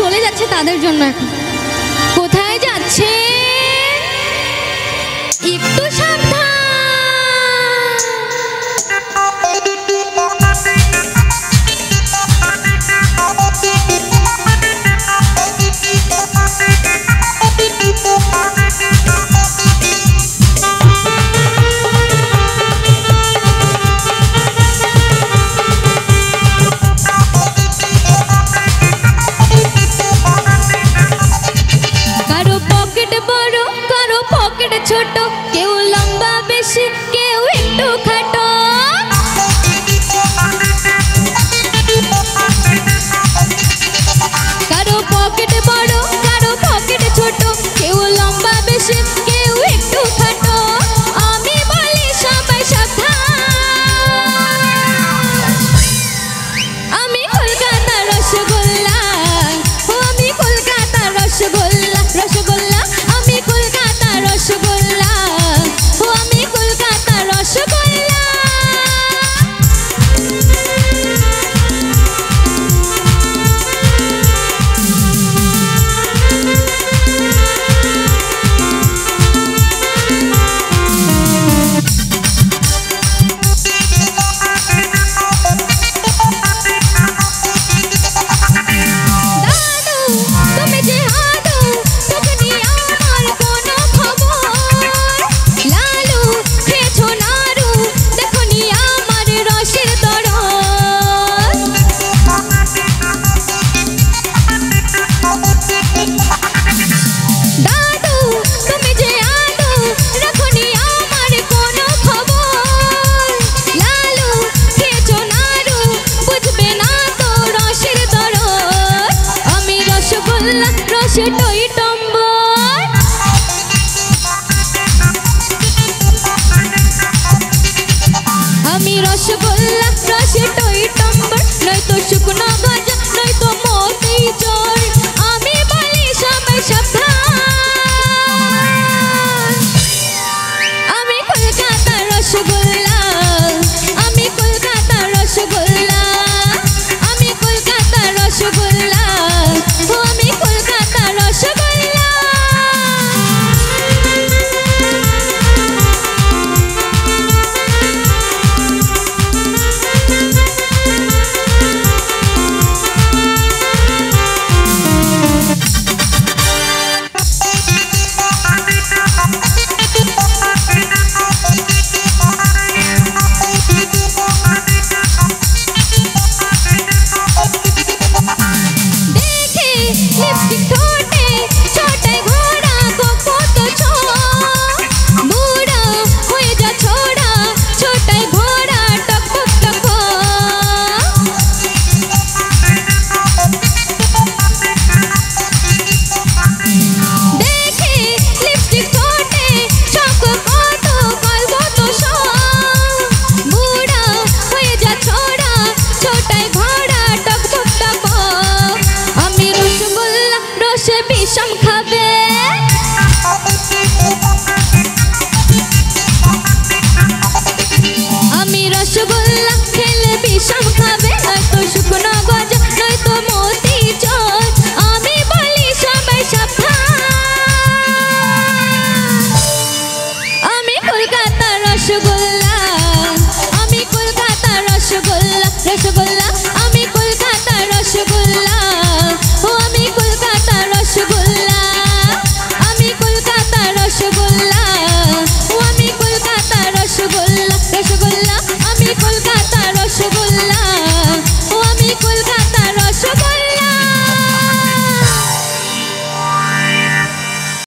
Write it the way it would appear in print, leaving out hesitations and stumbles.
চলে যাচ্ছে তাদের জন্য। এখন কোথায় যাচ্ছে একটু সাবধান। ছোট কেউ লম্বা বেশি কেউ একটু খাটো, কারো পকেট বড় কারো পকেট ছোট, কেউ লম্বা বেশি কেউ একটু খাটো। আমি বলি সবাই সাবধান, আমি কলকাতার রসগোল্লা, ও আমি কলকাতার রসগোল্লা, রসগোল্লা আমি কলকাতার রসগোল্লা, ও আমি কলকাতার রসগোল্লা। রসগোল্লা রসটো